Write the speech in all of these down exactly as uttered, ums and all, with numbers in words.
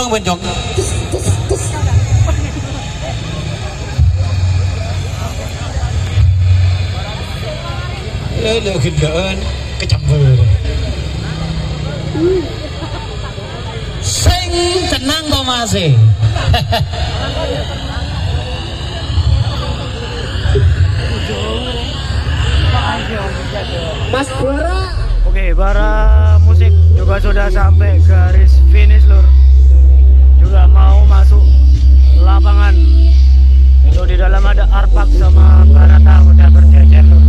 Bang Bencong. Ya lo gendaan kecampur. Sing tenang kok masih. Mas Bara. Oke, Bara Musik juga sudah sampai garis finish lur. Juga mau masuk lapangan. Itu di dalam ada Arpak sama Barata udah berjejer lur.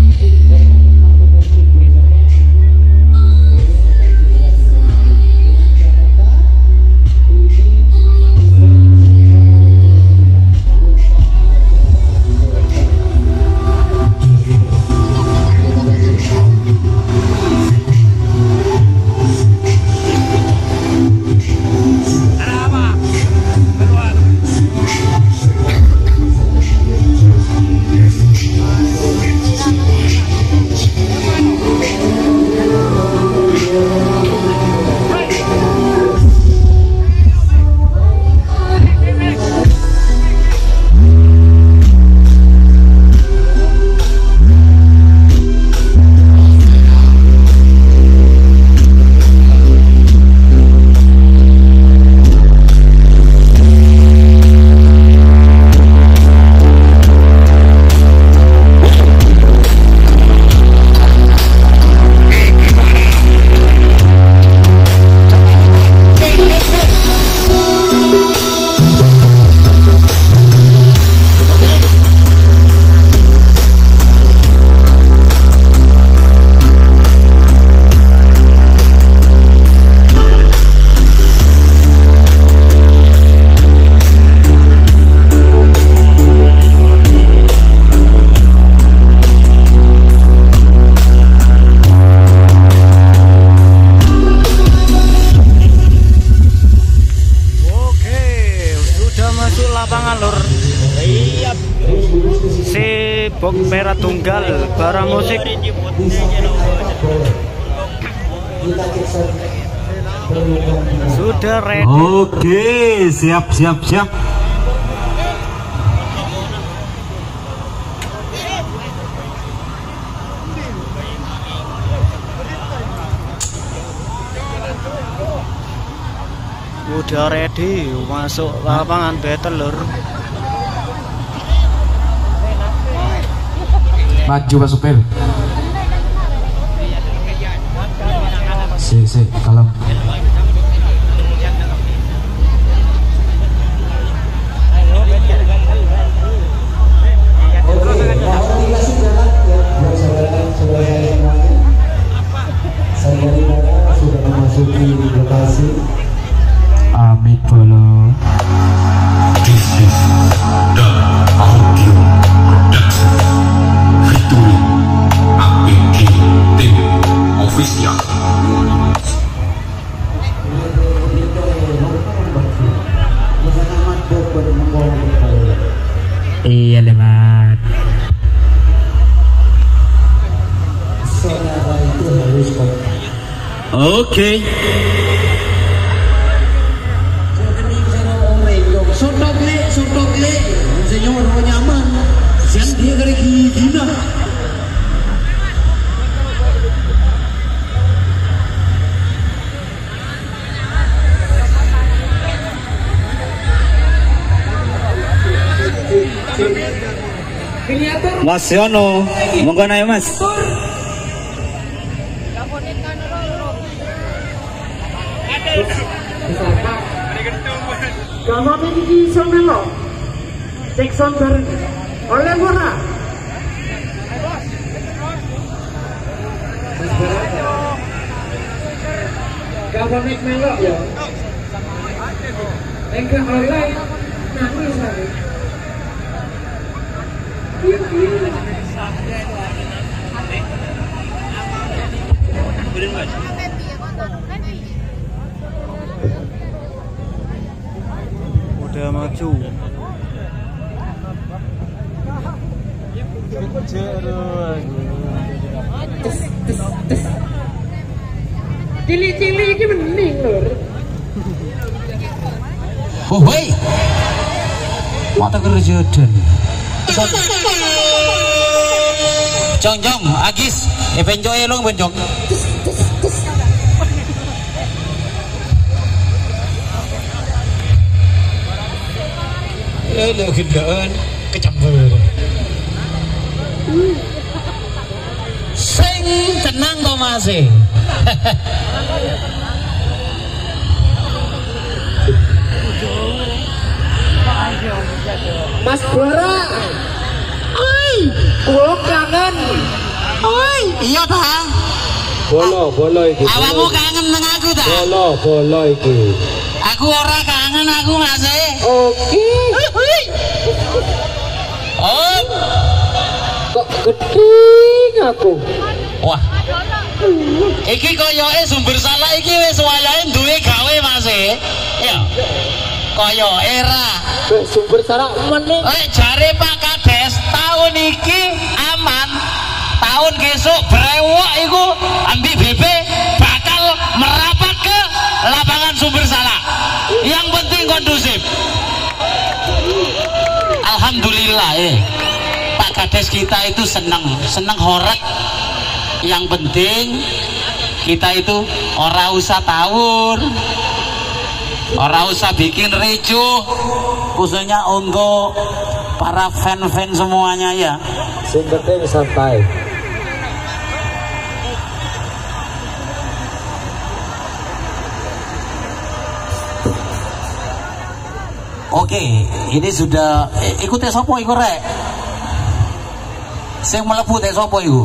Bok merah tunggal Bara Musik sudah ready. Oke, siap siap siap. Udah ready masuk lapangan battle lur. Maju Pak Supir. Si si kalem. Sudah memasuki lokasi. Amit bolo. This is the audio production featuring A P G Team Official. Iya lemat. Saudara itu harus Oke. Sotokle, sotokle, senyor mau nyaman, siang dia kali gina. Mas Yono, monggo naik Mas. Kalau ini somelo, Jackson bareng, oleh mana? Kalau naik melok ya, engkau oleh nangis lagi. Udah maju. Cili-cili ini mending lur. Oh woi. Mata kerjaan. Jong jong Agis, e penjo elong penjong. Eh lo gendaan kecamber. Sing tenang kok Mas. Mas Bora. Oi, kula kangen. Oi, Iya ta? bolo bolo iki. Awakmu kangen nang aku ta? Bolo bolo iki. Aku ora kangen aku Mas. Oke. Oh, Kok gedeng aku. wah. Iki koyoke sumber salah iki wis wayahe duwe gawe Mas. Ya. Koyoke ra. Wis sumber sarak meneh. Eh jare Pak Kades tahun iki aman. Tahun besok brewok iku ambil B B bakal merapat ke lapangan sumber salah. Yang penting kondusif. Alhamdulillah eh. Pak Kades kita itu senang, senang horek. Yang penting kita itu ora usah tawur. Ora usah bikin ricuh, khususnya untuk para fan-fan semuanya ya. Sing penting santai. Oke, ini sudah eh, ikut tes sopo iku rek. Sing mlebu tes sopo iku?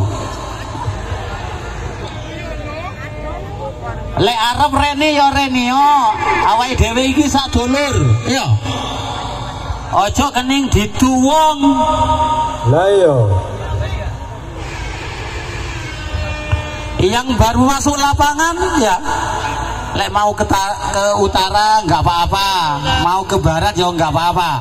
Lek arep rene ya rene yo. Awake dhewe iki sak dulur, ya. Aja kening dituwung. Lah yo. Yang baru masuk lapangan ya. Lek mau ke, ke utara nggak apa-apa, mau ke barat ya nggak apa-apa.